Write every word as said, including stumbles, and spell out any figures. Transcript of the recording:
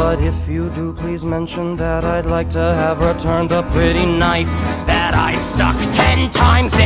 But if you do, please mention that I'd like to have returned the pretty knife that I stuck ten times